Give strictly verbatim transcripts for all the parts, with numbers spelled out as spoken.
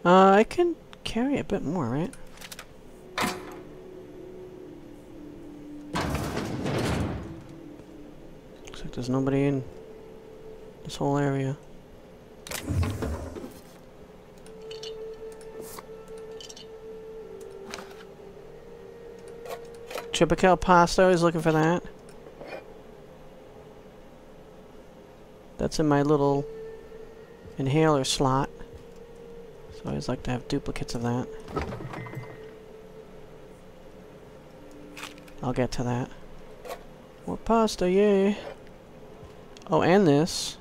Uh, I can carry a bit more, right? Looks like there's nobody in this whole area. Tripical pasta is looking for that. That's in my little inhaler slot. So I always like to have duplicates of that. I'll get to that. More pasta, yay! Oh, and this.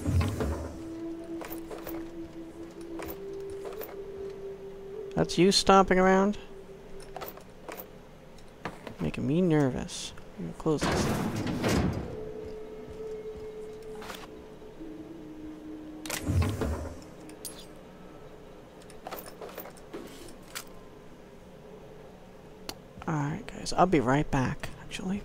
That's you stomping around? Making me nervous. I'm gonna close this down. Alright guys, I'll be right back, actually.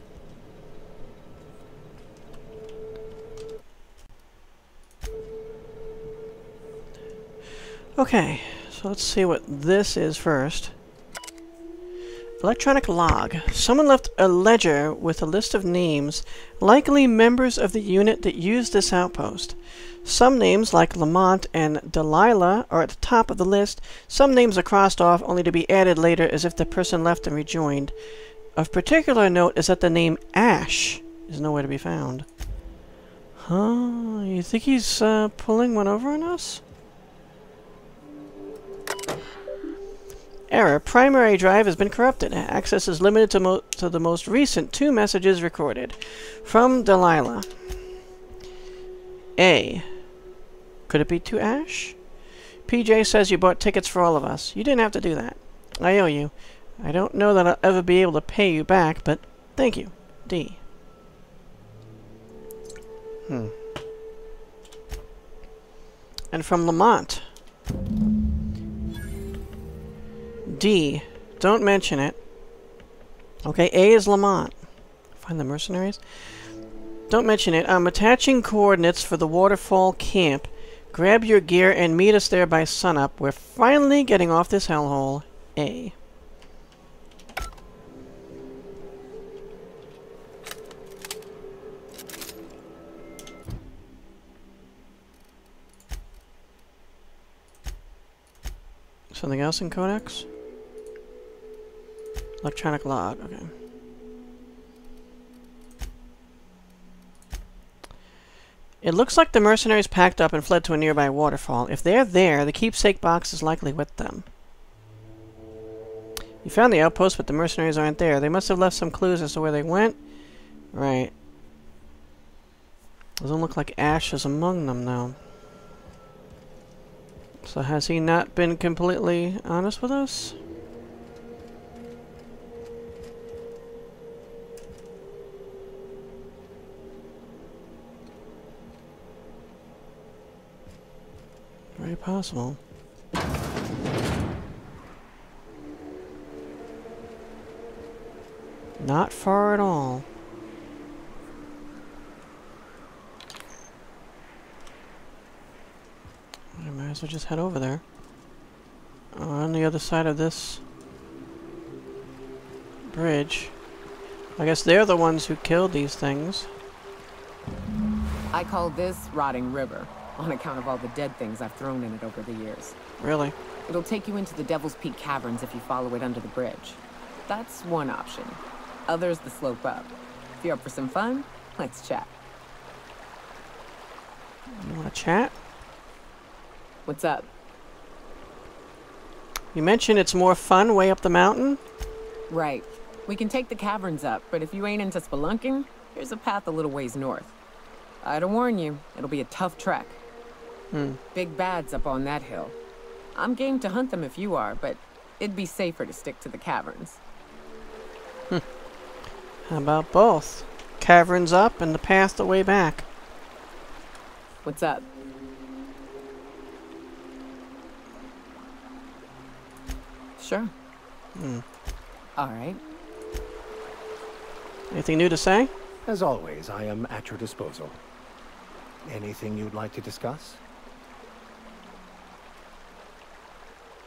Okay, so let's see what this is first. Electronic log. Someone left a ledger with a list of names, likely members of the unit that used this outpost. Some names, like Lamont and Delilah, are at the top of the list. Some names are crossed off, only to be added later as if the person left and rejoined. Of particular note is that the name Ash is nowhere to be found. Huh? You think he's uh, pulling one over on us? Error. Primary drive has been corrupted. Access is limited to, mo to the most recent two messages recorded. From Delilah. A. Could it be to Ash? P J says you bought tickets for all of us. You didn't have to do that. I owe you. I don't know that I'll ever be able to pay you back, but thank you. D. Hmm. And from Lamont. D. Don't mention it. Okay, A is Lamont. Find the mercenaries. Don't mention it. I'm attaching coordinates for the waterfall camp. Grab your gear and meet us there by sunup. We're finally getting off this hellhole. A. Something else in Codex? Electronic log, okay. It looks like the mercenaries packed up and fled to a nearby waterfall. If they're there, the keepsake box is likely with them. You found the outpost, but the mercenaries aren't there. They must have left some clues as to where they went. Right. Doesn't look like Ash is among them, though. So has he not been completely honest with us? Very possible. Not far at all. I might as well just head over there. Uh, on the other side of this bridge. I guess they're the ones who killed these things. I call this Rotting River, on account of all the dead things I've thrown in it over the years. Really? It'll take you into the Devil's Peak Caverns if you follow it under the bridge. That's one option. Other's the slope up. If you're up for some fun, let's chat. You wanna chat? What's up? You mentioned it's more fun way up the mountain? Right. We can take the caverns up, but if you ain't into spelunking, here's a path a little ways north. I'd warn you, it'll be a tough trek. Hmm. Big bads up on that hill. I'm game to hunt them if you are, but it'd be safer to stick to the caverns. Hmm. How about both? Caverns up and the path the way back. What's up? Sure. Hmm. All right. Anything new to say? As always, I am at your disposal. Anything you'd like to discuss?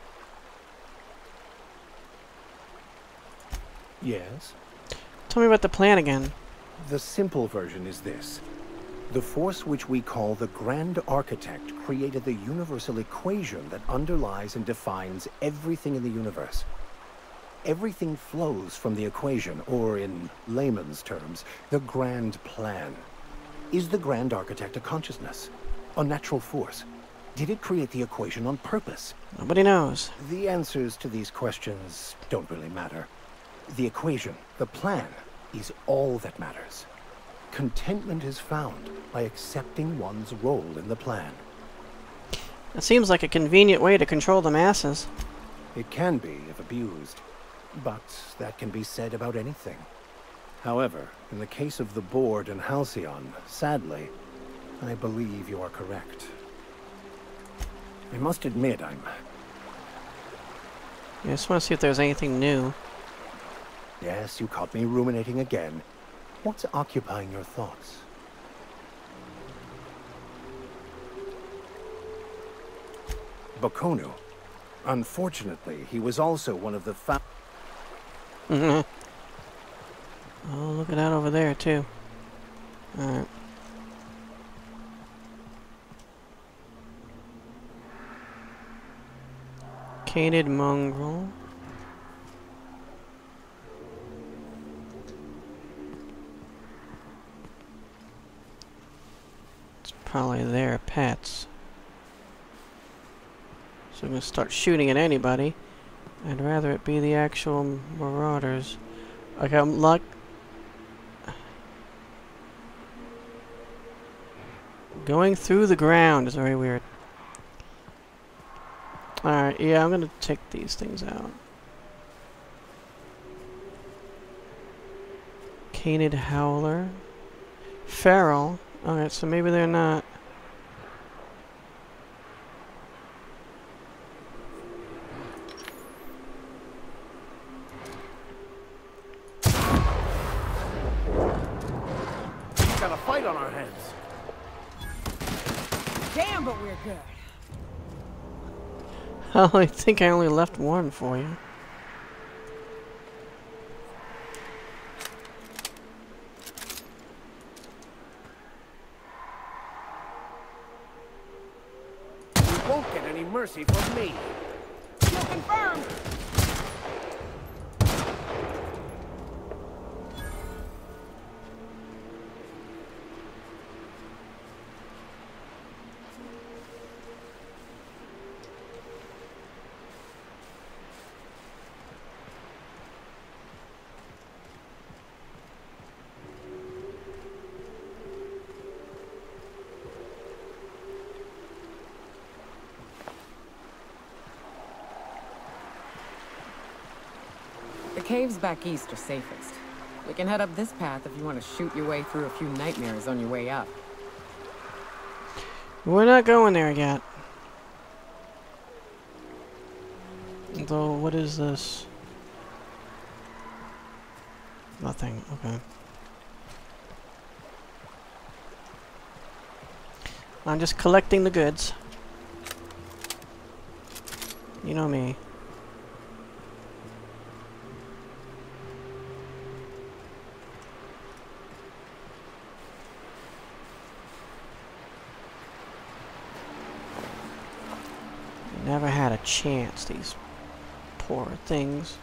Yes? Tell me about the plan again. The simple version is this. The force which we call the Grand Architect created the universal equation that underlies and defines everything in the universe. Everything flows from the equation, or in layman's terms, the grand plan. Is the Grand Architect a consciousness? A natural force? Did it create the equation on purpose? Nobody knows. The answers to these questions don't really matter. The equation, the plan, is all that matters. Contentment is found by accepting one's role in the plan. It seems like a convenient way to control the masses. It can be if abused, but that can be said about anything. However, in the case of the board and Halcyon, sadly, I believe you are correct. I must admit, I'm... I just want to see if there's anything new. Yes, you caught me ruminating again. What's occupying your thoughts? Bakonu. Unfortunately, he was also one of the fa- Mm-hmm. Oh, look at that over there, too. Alright. Canid mongrel. It's probably their pets. So I'm gonna start shooting at anybody. I'd rather it be the actual marauders. Like I'm luck. Going through the ground is very weird. Alright, yeah, I'm gonna take these things out. Canid howler. Feral. Alright, so maybe they're not. Got a fight on our hands. Damn, but we're good. I think I only left one for you. You won't get any mercy from me. Kill confirmed. The caves back east are safest. We can head up this path if you want to shoot your way through a few nightmares on your way up. We're not going there yet. Though, what is this? Nothing, okay. I'm just collecting the goods. You know me. Never had a chance, these poor things.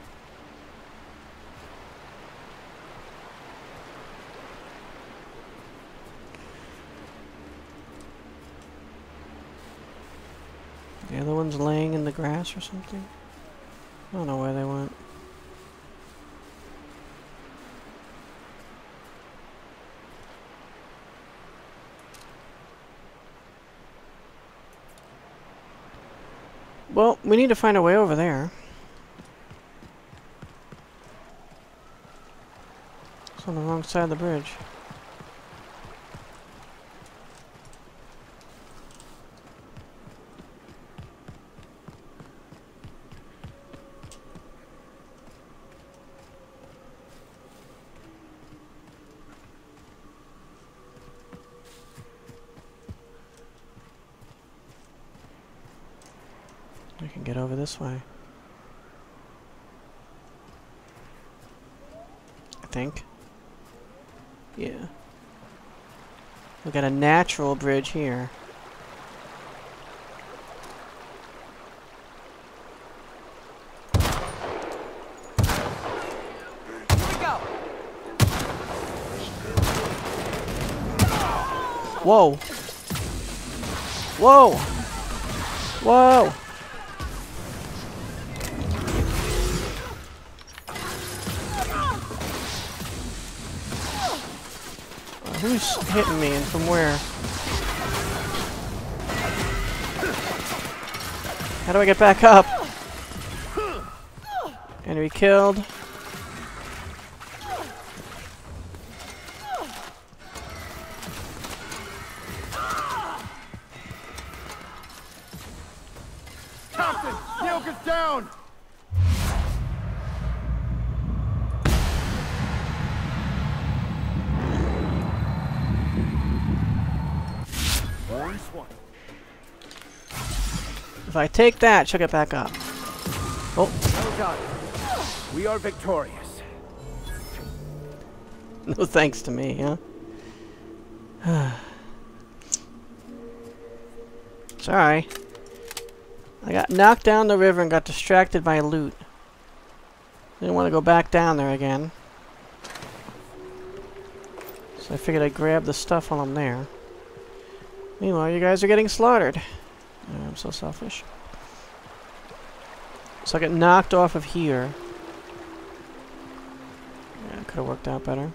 The other one's laying in the grass or something? I don't know where they went. Well, we need to find a way over there. It's on the wrong side of the bridge. I can get over this way. think. Yeah. We got a natural bridge here. Whoa! Whoa! Whoa! Uh, who's hitting me and from where? How do I get back up? Enemy killed. Down! If I take that, she'll get back up. Oh. Well done. We are victorious. No thanks to me, huh? Sorry. I got knocked down the river and got distracted by loot. Didn't want to go back down there again. So I figured I'd grab the stuff while I'm there. Meanwhile, you guys are getting slaughtered. Oh, I'm so selfish. So I got knocked off of here. Yeah, it could have worked out better.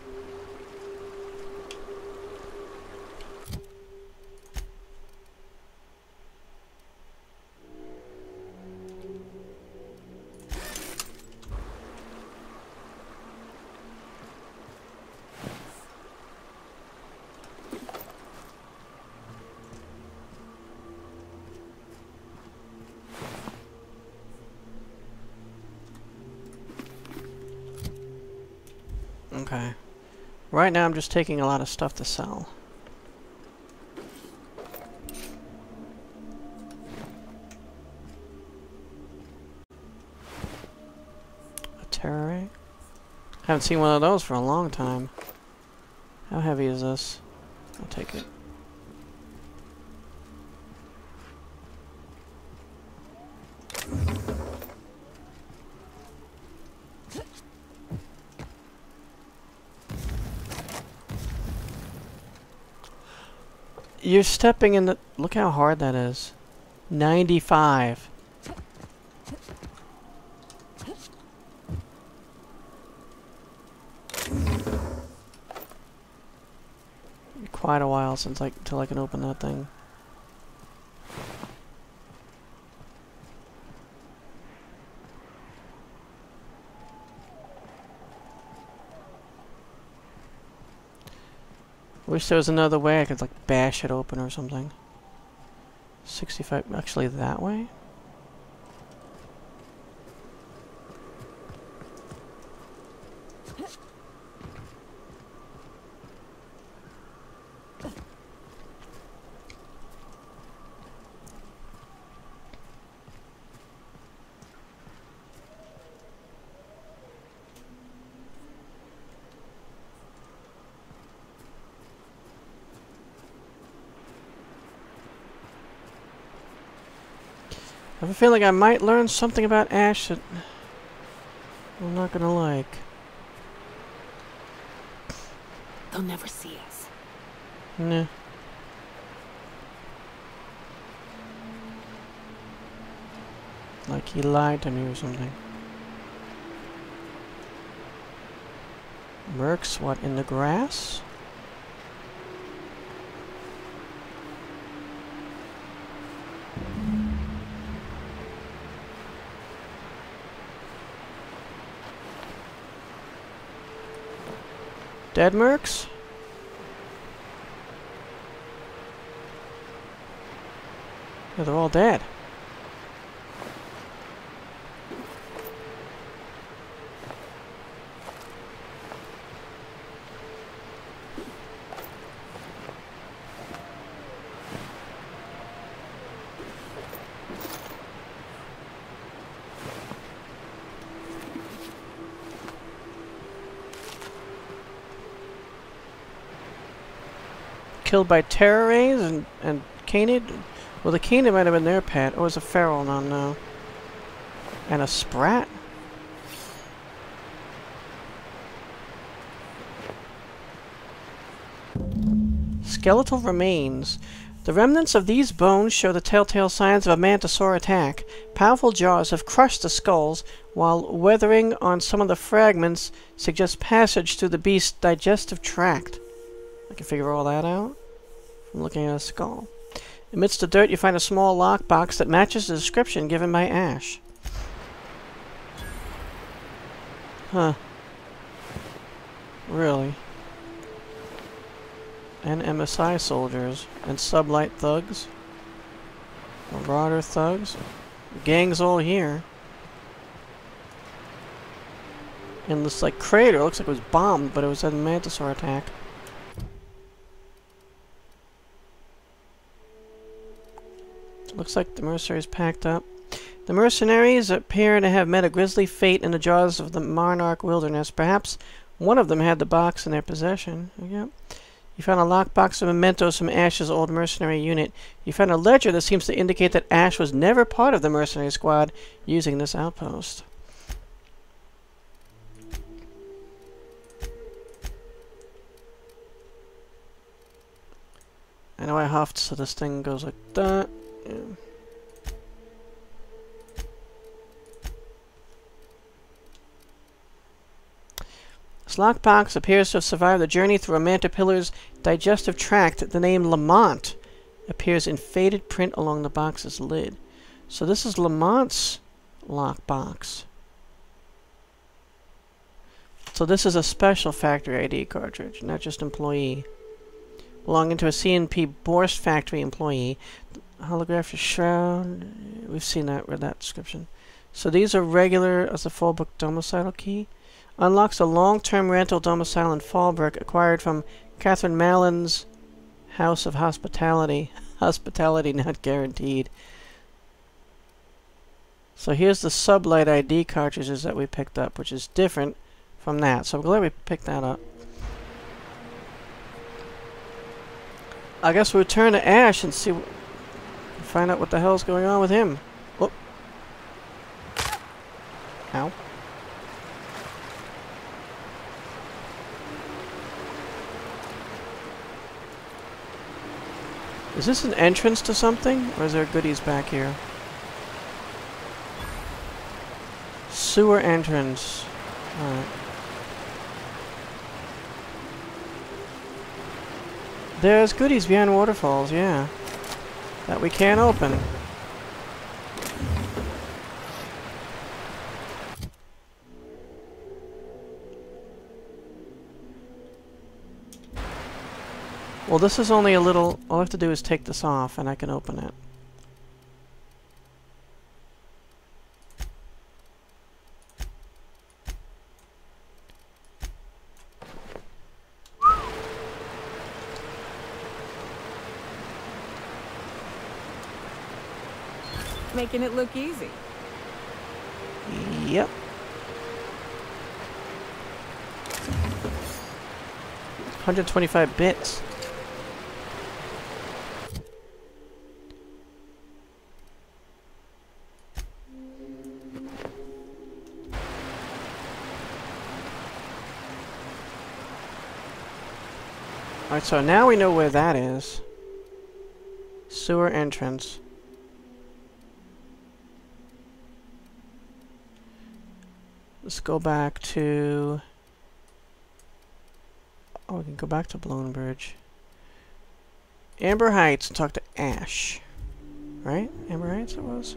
Okay. Right now I'm just taking a lot of stuff to sell. A terror ray? Haven't seen one of those for a long time. How heavy is this? I'll take it. You're stepping in the... Look how hard that is. ninety-five. Quite a while since I... till I can open that thing. Wish there was another way I could like bash it open or something. sixty-five, actually that way? I have a feeling I might learn something about Ash that I'm not gonna like. They'll never see us. Nah. Like he lied to me or something. Mercs, what, in the grass? Dead mercs? Yeah, they're all dead. killed by terror rays and, and canid. Well, the canid might have been their pet. Or was a feral? No, no. And a sprat? Skeletal remains. The remnants of these bones show the telltale signs of a mantisaur attack. Powerful jaws have crushed the skulls, while weathering on some of the fragments suggests passage through the beast's digestive tract. I can figure all that out from looking at a skull. Amidst the dirt, you find a small lockbox that matches the description given by Ash. Huh. Really? And M S I soldiers. And sublight thugs. Marauder thugs. The gang's all here. And this like crater looks like it was bombed, but it was a mantisaur attack. Looks like the mercenaries packed up. The mercenaries appear to have met a grisly fate in the jaws of the Monarch wilderness. Perhaps one of them had the box in their possession. Yep. You found a lockbox of mementos from Ash's old mercenary unit. You found a ledger that seems to indicate that Ash was never part of the mercenary squad using this outpost. I know I huffed, so this thing goes like that. Yeah. This lockbox appears to have survived the journey through a mantipillar's digestive tract. The name Lamont appears in faded print along the box's lid. So this is Lamont's lockbox. So this is a special factory I D cartridge, not just employee. Belonging to a C N P Borst factory employee. Holographic shroud. We've seen that, read that description. So these are regular as a Fallbrook domicile key. Unlocks a long-term rental domicile in Fallbrook acquired from Catherine Mallon's House of Hospitality. Hospitality not guaranteed. So here's the sublight I D cartridges that we picked up, which is different from that. So I'm glad we picked that up. I guess we'll return to Ash and see, find out what the hell's going on with him. Oh. Ow. Is this an entrance to something, or is there goodies back here? Sewer entrance. Alright. There's goodies behind waterfalls, yeah. That we can't open. Well, this is only a little... All I have to do is take this off, and I can open it. Making it look easy. Yep. one hundred twenty-five bits. Alright, so now we know where that is. Sewer entrance. Let's go back to... Oh, we can go back to Blown Bridge. Amber Heights and talk to Ash. Right? Amber Heights it was?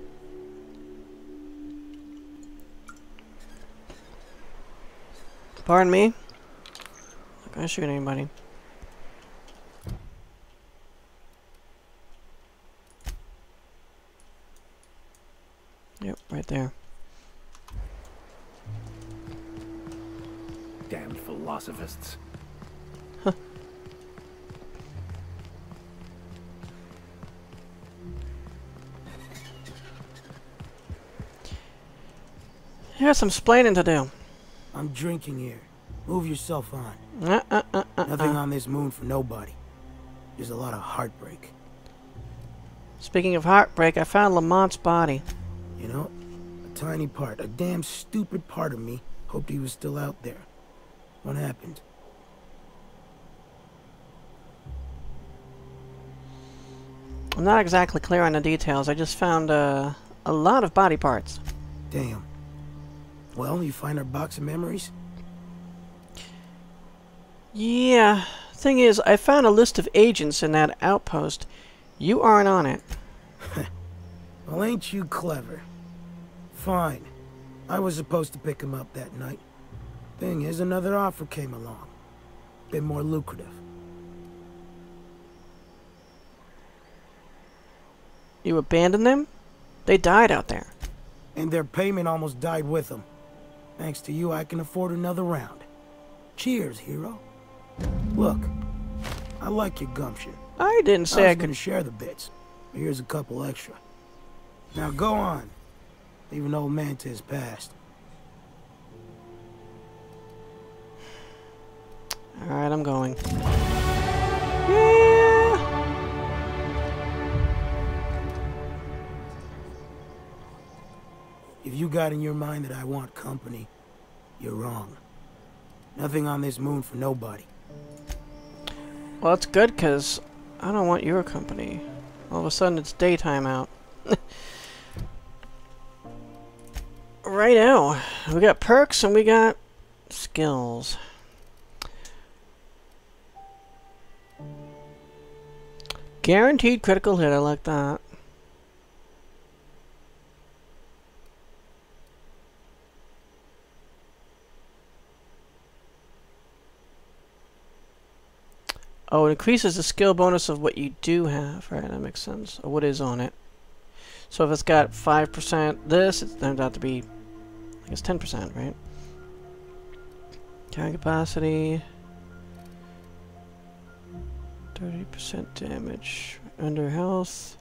Pardon me? Not gonna shoot anybody. Yep, right there. Damned philosophists. Huh. Here's some splaining to do. I'm drinking here. Move yourself on. Uh, uh, uh, uh, Nothing uh. on this moon for nobody. There's a lot of heartbreak. Speaking of heartbreak, I found Lamont's body. You know, a tiny part, a damn stupid part of me hoped he was still out there. What happened? I'm not exactly clear on the details. I just found uh, a lot of body parts. Damn. Well, you find our box of memories? Yeah. Thing is, I found a list of agents in that outpost. You aren't on it. Well, ain't you clever? Fine. I was supposed to pick him up that night. Thing is, another offer came along. Bit more lucrative. You abandoned them? They died out there. And their payment almost died with them. Thanks to you, I can afford another round. Cheers, hero. Look, I like your gumption. I didn't say I I, was could gonna share the bits. Here's a couple extra. Now go on. Even old Manta is past. Alright, I'm going. Yeah! If you got in your mind that I want company, you're wrong. Nothing on this moon for nobody. Well, it's good, because I don't want your company. All of a sudden, it's daytime out. Righto. We got perks and we got skills. Guaranteed critical hit, I like that. Oh, it increases the skill bonus of what you do have. Right, that makes sense. Or what is on it. So if it's got five percent this, it turns out to be, I guess, ten percent, right? Carrying capacity. thirty percent damage. Under health.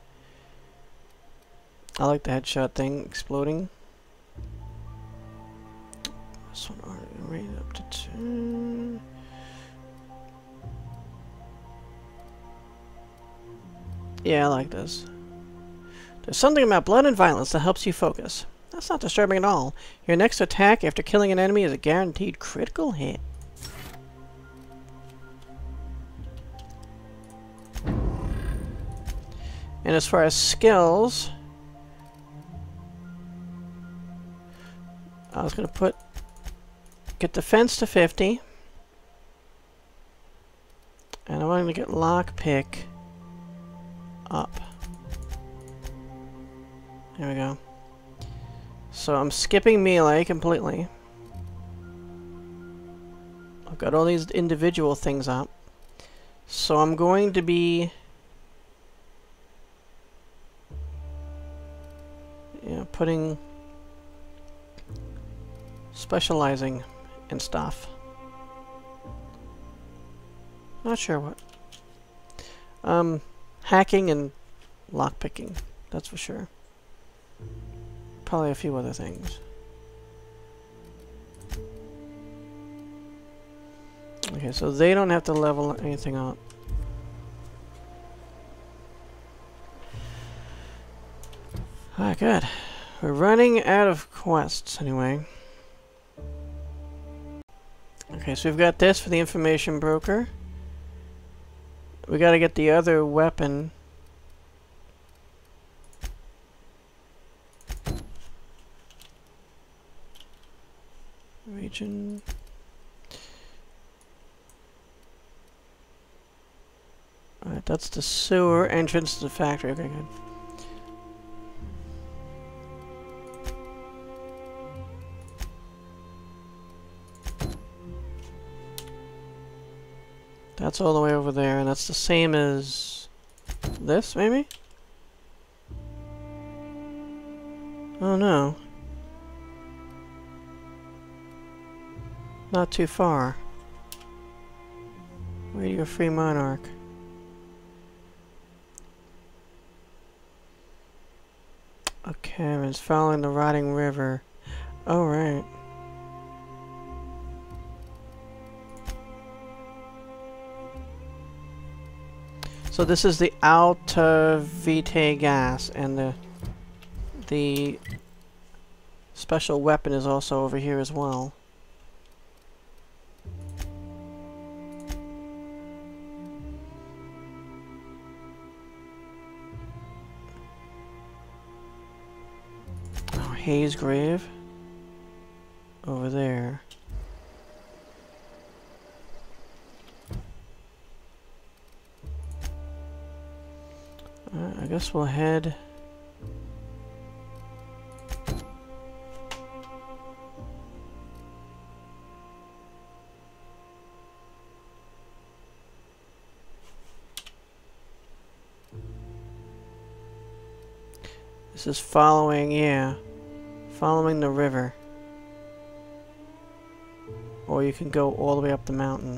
I like the headshot thing exploding. This one already rated up to ten. Yeah, I like this. There's something about blood and violence that helps you focus. That's not disturbing at all. Your next attack after killing an enemy is a guaranteed critical hit. And as far as skills, I was going to put get defense to fifty, and I wanted to get lockpick up. There we go. So I'm skipping melee completely. I've got all these individual things up. So I'm going to be you know, putting specializing in stuff. Not sure what. Um hacking and lockpicking, that's for sure. Probably a few other things. Okay, so they don't have to level anything up. Alright, good. We're running out of quests anyway. Okay, so we've got this for the information broker. We gotta get the other weapon. Region. Alright, that's the sewer entrance to the factory. Okay, good. That's all the way over there, and that's the same as this, maybe? Oh no. Not too far. Radio Free Monarch. Okay, it's following the rotting river. Oh, right. So this is the Alta Vitae gas, and the the special weapon is also over here as well. Oh, Hayes Grave over there. Uh, I guess we'll head. This is following, yeah, following the river. Or you can go all the way up the mountain.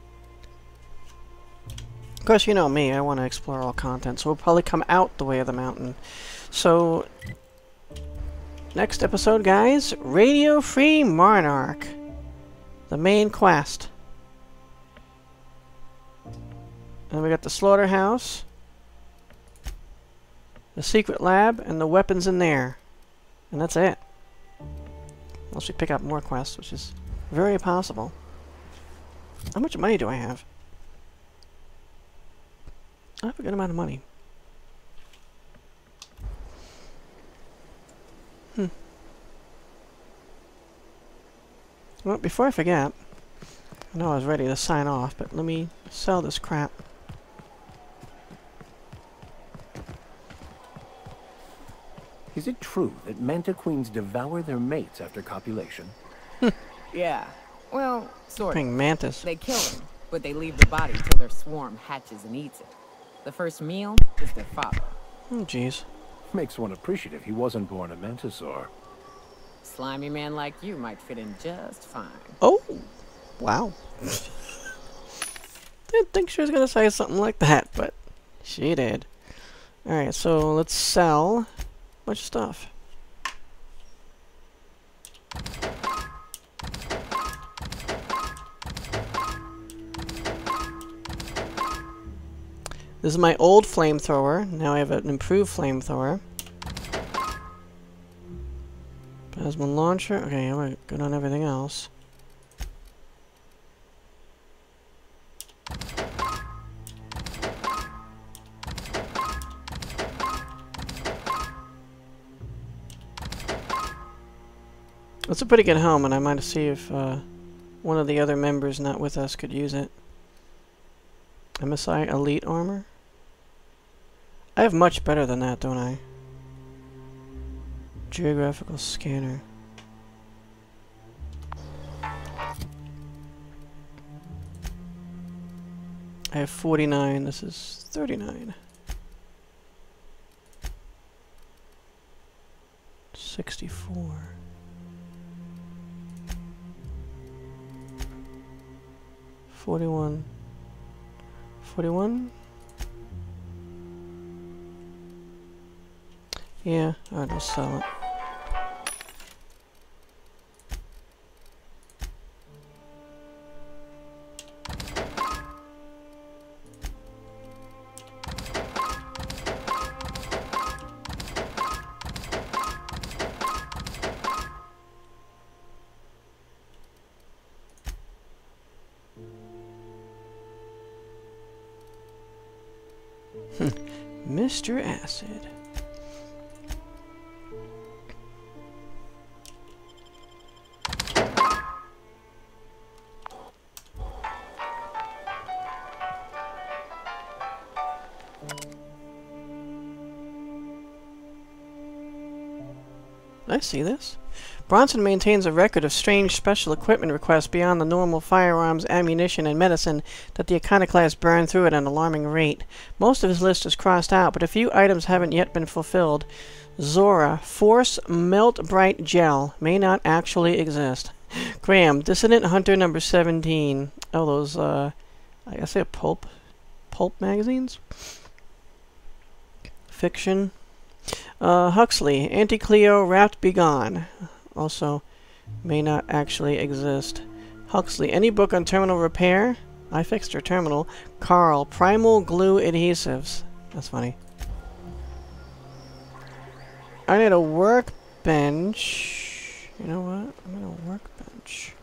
Of course, you know me, I want to explore all content, so we'll probably come out the way of the mountain. So, next episode, guys, Radio Free Monarch. The main quest. And we got the slaughterhouse, the secret lab, and the weapons in there. And that's it. Unless we pick up more quests, which is very possible. How much money do I have? I have a good amount of money. Hmm. Well, before I forget, I know I was ready to sign off, but let me sell this crap. Is it true that manta queens devour their mates after copulation? Yeah. Well, sort of. Mantis. They kill them, but they leave the body till their swarm hatches and eats it. The first meal is their father. Oh, jeez. Makes one appreciative he wasn't born a mantisaur. Slimy man like you might fit in just fine. Oh! Wow. Didn't think she was gonna say something like that, but she did. Alright, so let's sell a bunch of stuff. This is my old flamethrower. Now I have an improved flamethrower. Plasma launcher. Okay, I'm gonna good on everything else. That's a pretty good helmet. I might see if uh, one of the other members not with us could use it. M S I Elite Armor? I have much better than that, don't I? Geographical Scanner. I have forty-nine. This is thirty-nine. sixty-four. forty-one. forty-one? Yeah, I'll just sell it. Mister Acid. I see this. Bronson maintains a record of strange special equipment requests beyond the normal firearms, ammunition, and medicine that the iconoclasts burn through at an alarming rate. Most of his list is crossed out, but a few items haven't yet been fulfilled. Zora, Force Melt Bright Gel, may not actually exist. Graham, Dissident Hunter number seventeen. Oh, those, uh, I guess they're pulp, pulp magazines? Fiction. Uh, Huxley, Anti-Cleo, Wrapped Begone. Also, may not actually exist. Huxley, any book on terminal repair? I fixed her terminal. Carl, primal glue adhesives. That's funny. I need a workbench. You know what? I need a workbench.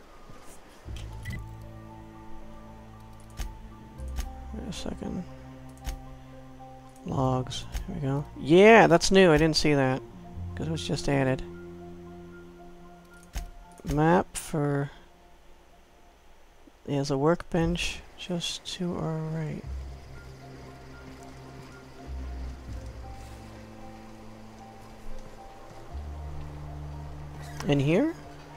Wait a second. Logs. Here we go. Yeah, that's new. I didn't see that. Because it was just added. Map for... There's a workbench just to our right. In here?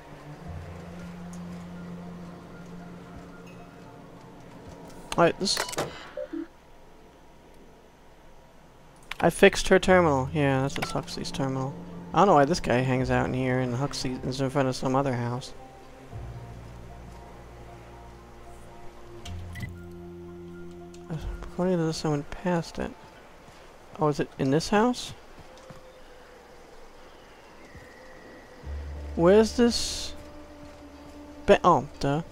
Alright, this... I fixed her terminal. Yeah, that's just Huxley's terminal. I don't know why this guy hangs out in here and Huxley is in front of some other house. According to this, I went past it. Oh, is it in this house? Where's this? Be oh, duh.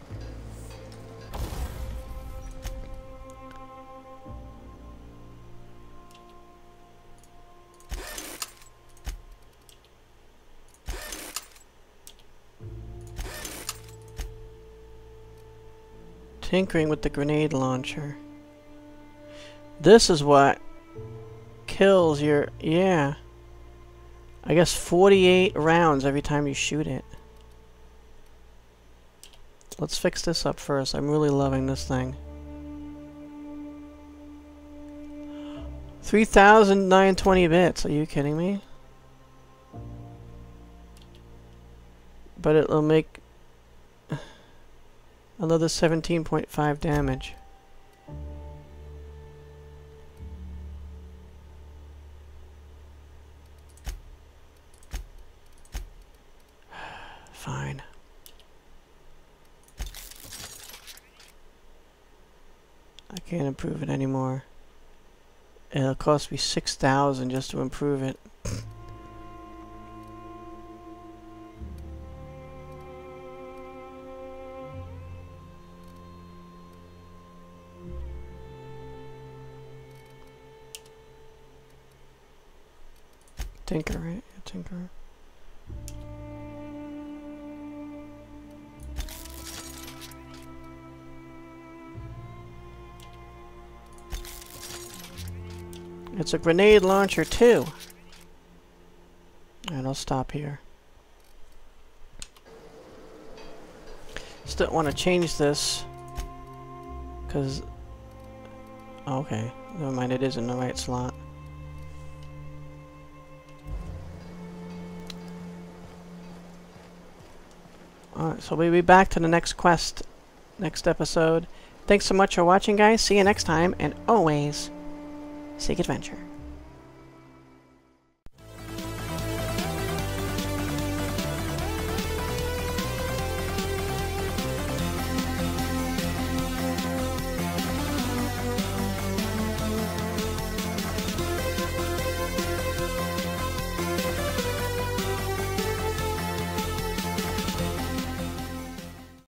Tinkering with the grenade launcher. This is what kills your... Yeah. I guess forty-eight rounds every time you shoot it. Let's fix this up first. I'm really loving this thing. three thousand nine hundred twenty bits. Are you kidding me? But it'll make another seventeen point five damage. Fine. I can't improve it anymore. It'll cost me six thousand just to improve it. Tinker, right? Yeah, Tinker. It's a grenade launcher too. And I'll stop here. Still want to change this because oh, okay, never mind, it is in the right slot. Alright, so we'll be back to the next quest next episode. Thanks so much for watching, guys. See you next time, and always seek adventure.